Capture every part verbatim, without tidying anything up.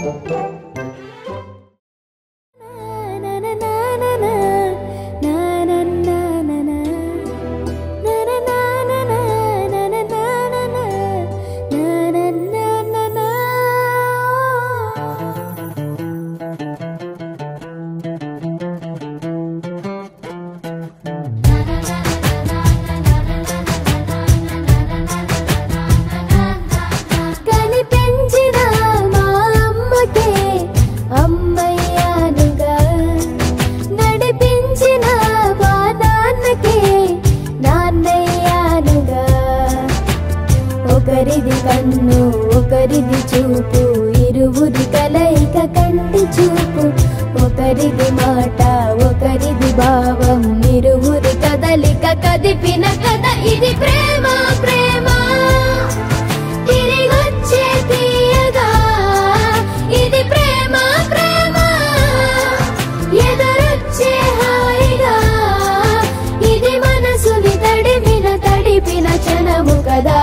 ఒకరిది కన్ను ఒకరిది చూపు ఇరువురి కలయిక కంటి చూపు ఒకరిది మాట ఒకరిది భావం ఇరువురి కదలిక కదిపిన కథ ఇది ప్రేమ ప్రేమ తిరిగొచ్చే తీయగా ఇది ప్రేమ ప్రేమ ఎదురొచ్చే హాయిగా ఇది మనసుని తడిపిన తడిపిన క్షణము కదా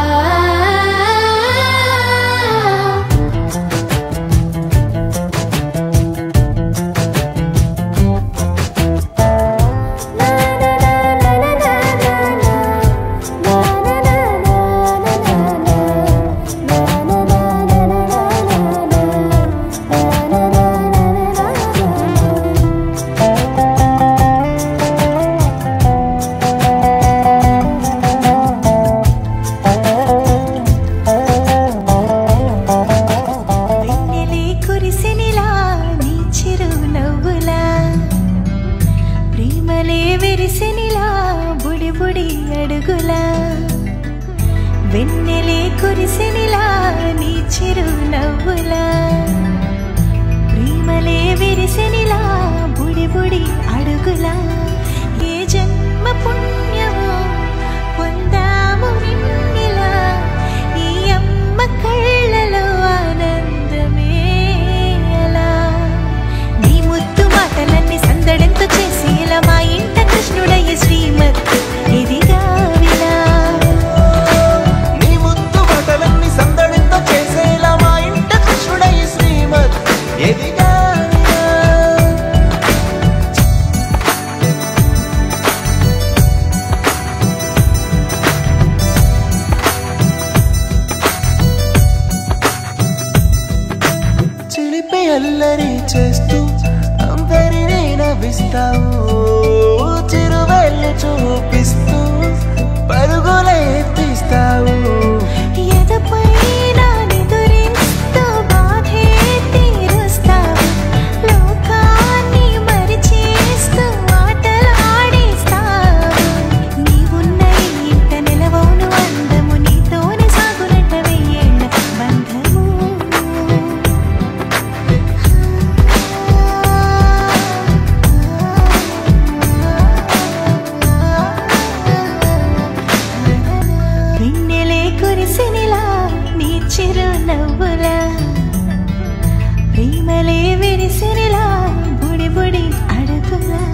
వెన్నెలే కురిసినిలా నీ చిరు నవ్వులా ప్రేమలే విరిసినిలా బుడి బుడి అడుగులా ఏ జన్మ పుణ్యమో పొందాము నిన్నిలా ఈ అమ్మ కళ్ళలో ఆనందమే అలా నీ ముద్దు మాటలన్నీ సందడంతో చేసి ఇలా మా ఇంట కృష్ణుడయ్య శ్రీమత్ ఇదిగా విలా చిలిపి అల్లరి చేస్తూ అందరినీ నవ్విస్తావు చిరువెళ్ళు చూపిస్తూ పరుగులే తీస్తావు ఎదపైన నిదురిస్తూ బాధే తీరుస్తావు లోకాన్ని మరిచేస్తూ ఆటలు ఆడిస్తావు నీవున్న ఇంత నిలవను అందము నీతోనే సాగునట్ట వెయ్యేళ్ళ బంధము వెన్నెలే కురిసినిలా నీ చిరు నవ్వులా ప్రేమలే విరిసినిలా బుడి బుడి అడుగులా